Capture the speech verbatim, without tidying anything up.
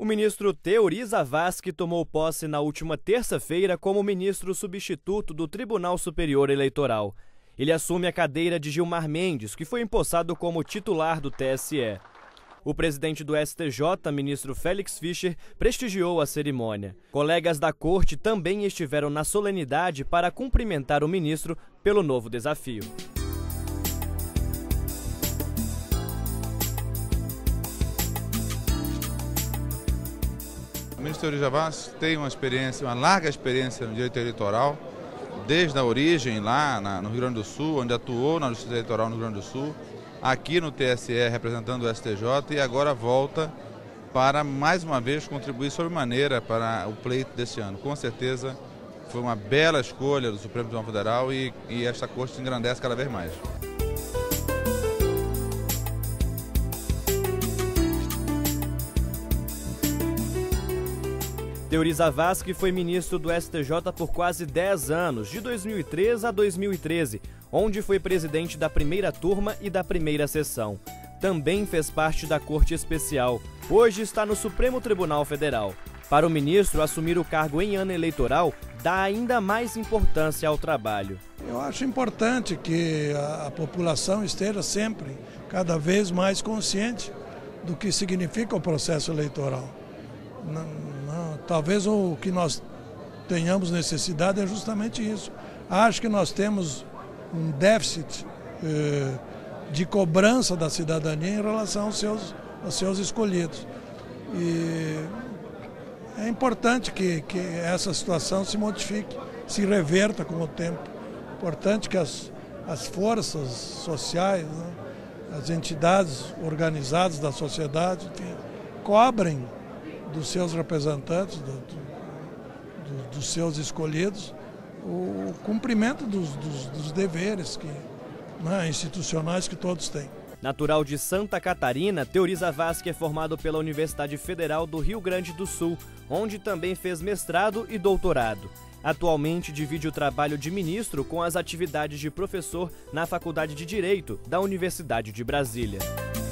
O ministro Teori Zavascki tomou posse na última terça-feira como ministro substituto do Tribunal Superior Eleitoral. Ele assume a cadeira de Gilmar Mendes, que foi empossado como titular do T S E. O presidente do S T J, ministro Félix Fischer, prestigiou a cerimônia. Colegas da corte também estiveram na solenidade para cumprimentar o ministro pelo novo desafio. O ministro Teori Zavascki tem uma experiência, uma larga experiência no direito eleitoral, desde a origem lá na, no Rio Grande do Sul, onde atuou na Justiça Eleitoral no Rio Grande do Sul, aqui no T S E representando o S T J e agora volta para mais uma vez contribuir sobremaneira para o pleito deste ano. Com certeza foi uma bela escolha do Supremo Tribunal Federal e, e esta corte se engrandece cada vez mais. Teori Zavascki foi ministro do S T J por quase dez anos, de dois mil e três a dois mil e treze, onde foi presidente da primeira turma e da primeira sessão. Também fez parte da Corte Especial. Hoje está no Supremo Tribunal Federal. Para o ministro, assumir o cargo em ano eleitoral dá ainda mais importância ao trabalho. Eu acho importante que a população esteja sempre, cada vez mais consciente do que significa o processo eleitoral. Não, não, talvez o que nós tenhamos necessidade é justamente isso. Acho que nós temos um déficit eh, de cobrança da cidadania em relação aos seus, aos seus escolhidos. E é importante que, que essa situação se modifique, se reverta com o tempo. É importante que as, as forças sociais, né, as entidades organizadas da sociedade, enfim, cobrem dos seus representantes, do, do, dos seus escolhidos, o cumprimento dos, dos, dos deveres que, né, institucionais que todos têm. Natural de Santa Catarina, Teori Zavascki é formado pela Universidade Federal do Rio Grande do Sul, onde também fez mestrado e doutorado. Atualmente divide o trabalho de ministro com as atividades de professor na Faculdade de Direito da Universidade de Brasília.